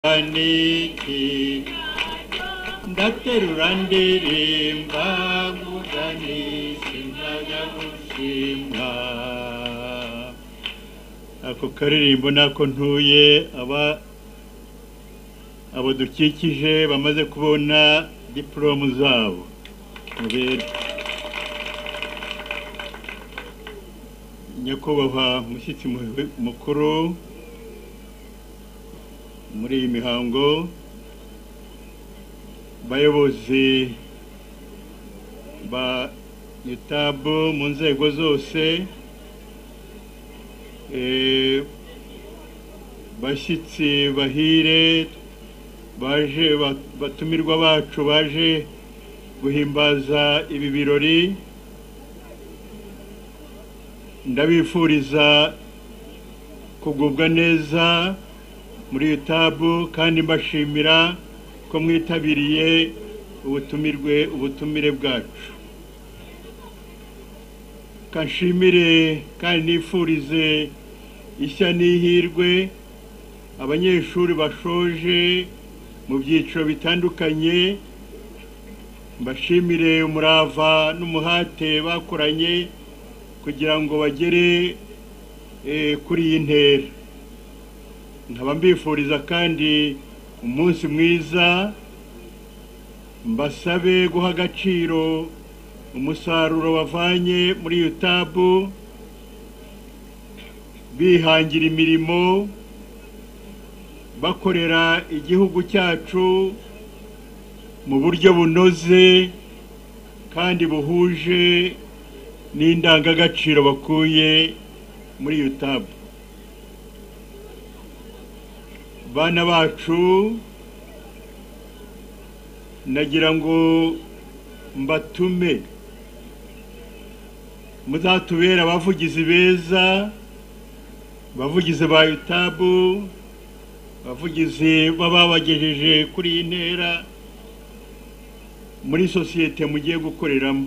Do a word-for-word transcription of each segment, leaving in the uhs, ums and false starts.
Niki ndaterura ndirimba muganisha nkajya gushimwa. Ako karirimbo nako ntuye aba abo dukikije bamaze kubona diplome zabo. Nyakubahwa mushyitsi mukuru muri iyi mihango, bayobozi ba Utab mu nzego zose, eh bashyitsi bahire baje batumirwa bacu baje guhimbaza ibi birori, ndabifuriza kugubwa neza muri Utab kandi mbashimira ko mwitabiriye ubutumirwe ubutumire bwacu. Kanshimire kandi nifurize ishya n'ihirwe abanyeshuri bashoje mu byiciro bitandukanye, mbashimire umurava n'umuhate bakoranye kugira ngo bagere eh, kuri iyi ntera. Nkaba mbifuriza kandi umunsi mwiza, mbasabe guha agaciro umusaruro wavanye muri Utab, bihangira imirimo bakorera igihugu cyacu mu buryo bunoze kandi buhuje n'indangagaciro bakuye muri Utab. Bana bacu, nagira ngo mbatume muzatubera abavugizi beza, bavugizi ba Utab, bavugizi bababagejeje kuri iyi ntera muri sosiyete mugiye gukoreramo,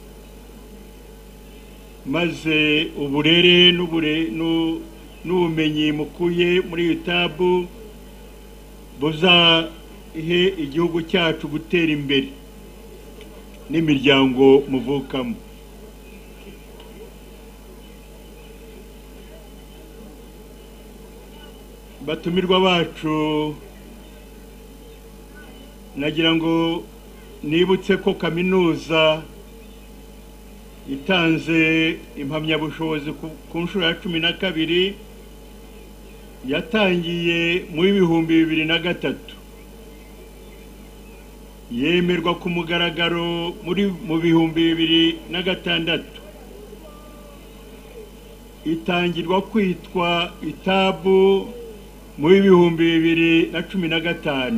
maze uburere n'ubumenyi mukuye muri Utab buzahe igihugu cyacu gutera imbere n'imiryango muvukamo. Batumirwa bacu, nagira ngo nibutse ko kaminuza itanze impamyabushobozi ku nshuro ya cumi na kabiri yatangiye mu bihumbi bibiri na gatatu, yemerwa ku mugaragaro muri mu bihumbi bibiri na gatandatu, itangirwa kwitwa Utab mu bihumbi bibiri na cumi na gatanu.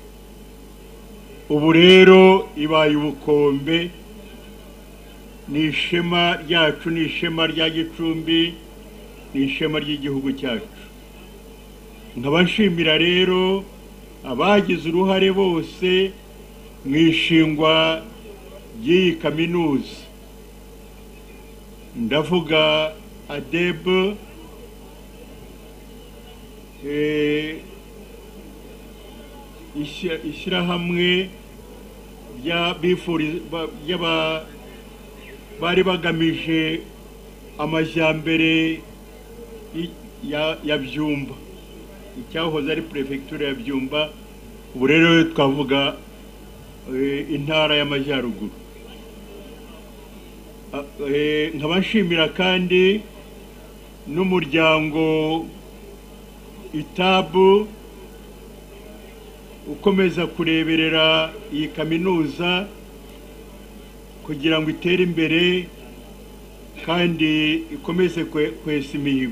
Ubu rero ibaye ubukombe, ni ishema ryacu, ni ishema rya Gicumbi, ni ishema ry'igihugu cyacu. Nkaba nshimira rero abagize uruhare bose mu ishingwa ry'iyi kaminuza. Ndavuga Adeb, eh ishyirahamwe ry'aba bari bagamije amajyambere ya Byumba, icyahoze ari prefecture ya Byumba, ubu rero twavuga intara y'Amajyaruguru. Nkaba nshimira kandi n'umuryango Utab ukomeza kureberera iyi kaminuza kugira ngo itere imbere kandi ikomeze kwesa imihigo.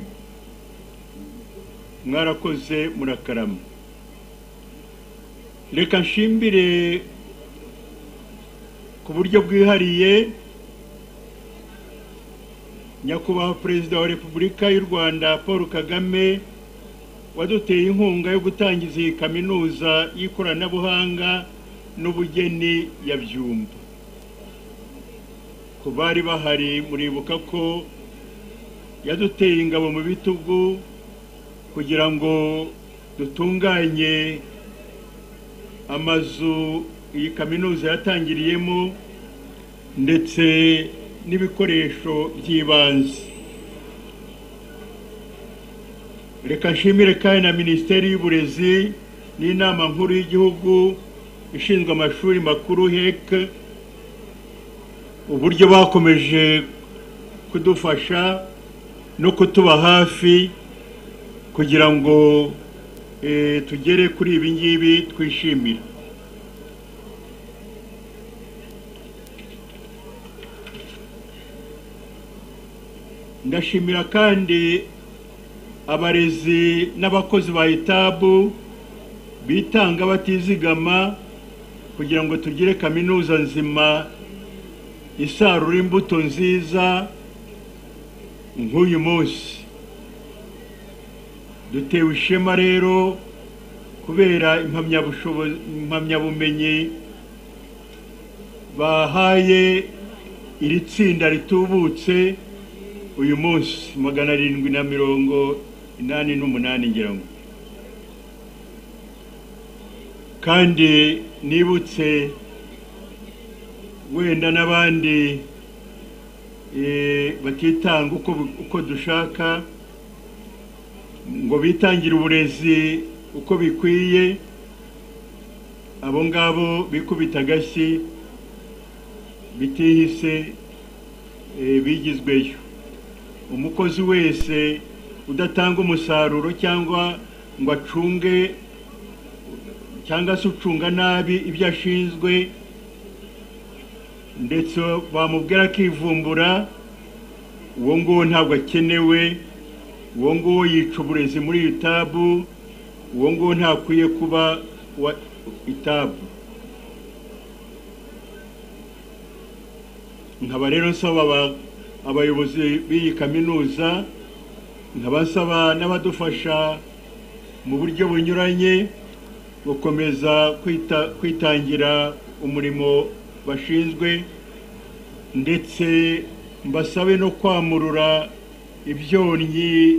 Mwarakoze, murakarama. Reka nshimire ku buryo bwihariye Nyakubahwa Perezida wa Repubulika y'u Rwanda Paul Kagame, waduteye inkunga yo gutangiza iyi kaminuza y'ikoranabuhanga n'ubugeni ya Byumba. Ku bari bahari muribuka ko yaduteye ingabo mu bitugu kugira ngo dutunganye amazu iyi kaminuza yatangiriyemo ndetse n'ibikoresho by'ibanze. Reka nshimire kandi na Minisiteri y'Uburezi n'Inama Nkuru y'Igihugu ishinzwe amashuri makuru H E C uburyo bakomeje kudufasha no kutuba hafi kugira ngo e, tugere kuri ibi ngibi twishimira. Ndashimira kandi abarezi n'abakozi ba Utab bitanga batizigama kugira ngo tugire kaminuza nzima isarura imbuto nziza nk'uyu munsi. Dutewe ishema rero kubera impamyabumenyi bahaye iri tsinda ritubutse uyu munsi magana arindwi na mirongo inani n'umunani ngira ngo. Kandi nibutse wenda n'abandi e, batitanga uko, uko dushaka ngo bitangire uburezi uko bikwiye, abo ngabo bikubita agashyi bitihise e, bigizweyo. Umukozi wese udatanga umusaruro cyangwa ngo acunge cyangwa se ucunga nabi ibyo ashinzwe ndetse bamubwira akivumbura, uwo nguwo ntabwo akenewe, uwo nguwo yica uburezi muri Utab, uwo nguwo ntakwiye kuba wa Utab. Nkaba rero nsaba abayobozi b'iyi kaminuza, nkabasaba n'abadufasha mu buryo bunyuranye gukomeza kwita kwitangira umurimo bashinzwe, ndetse mbasabe no kwamurura ibyonnyi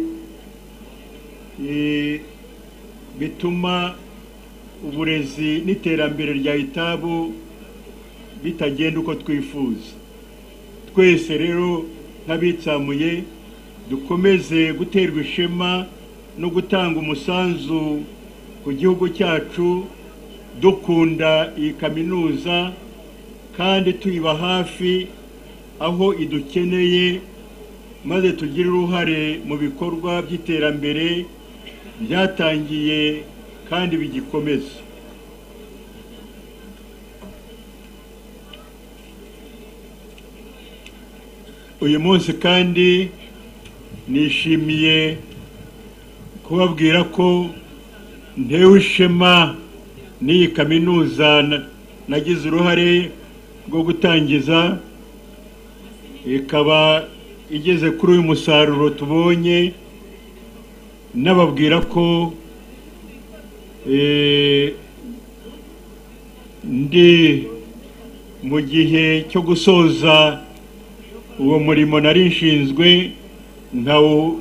e, bituma uburezi n'iterambere rya Utab bitagenda uko twifuza. Twese rero nk'abitsamuye dukomeze guterwa ishema no gutanga umusanzu ku gihugu cyacu, dukunda iyi kaminuza kandi tuyiba hafi aho idukeneye, maze tugire uruhare mu bikorwa by'iterambere byatangiye kandi bigikomeza. Uyu munsi kandi nishimiye kubabwira ko ntewe ishema n'iyi kaminuza nagize uruhare rwo gutangiza, ikaba igeze kuri uyu musaruro tubonye. Nababwira ko e, ndi mu gihe cyo gusoza uwo murimo nari nshinzwe, nkawo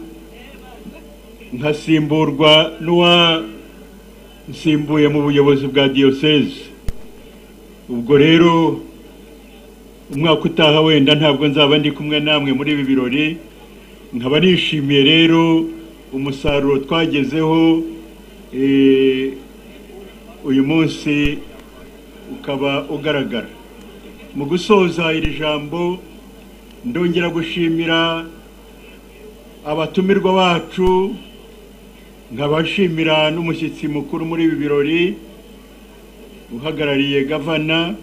nkasimburwa n'uwa nsimbuye mu buyobozi bwa diocese. Ubwo rero umwaka utaha wenda ntabwo nzaba ndi kumwe namwe muri ibi birori. Nkaba nishimiye rero umusaruro twagezeho e, uyu munsi ukaba ugaragara. Mu gusoza iri jambo ndongera gushimira abatumirwa bacu, nkabashimira n'umushyitsi mukuru muri ibi birori uhagarariye gavana,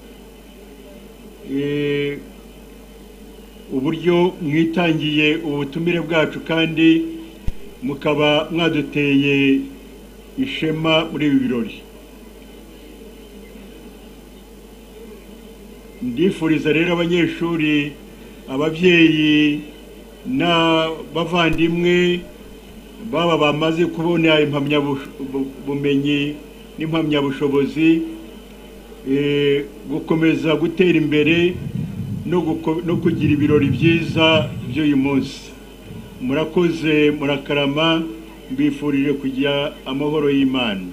e, uburyo mwitangiye ubutumire bwacu kandi mukaba mwaduteye ishema muri ibi birori. Ndifuriza rero abanyeshuri, ababyeyi n'abavandimwe baba bamaze kubona impamyabumenyi n'impamyabushobozi e, gukomeza gutera imbere no, no kugira ibirori byiza by'uyu munsi. Murakoze, murakarama, mbifurije kugira amahoro y'Imana.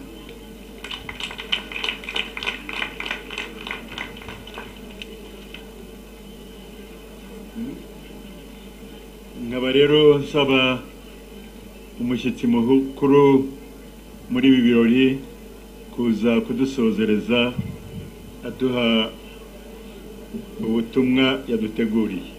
Nkaba rero nsaba umushyitsi mukuru muri ibi birori kuza kudusozereza aduha ubutumwa yaduteguriye.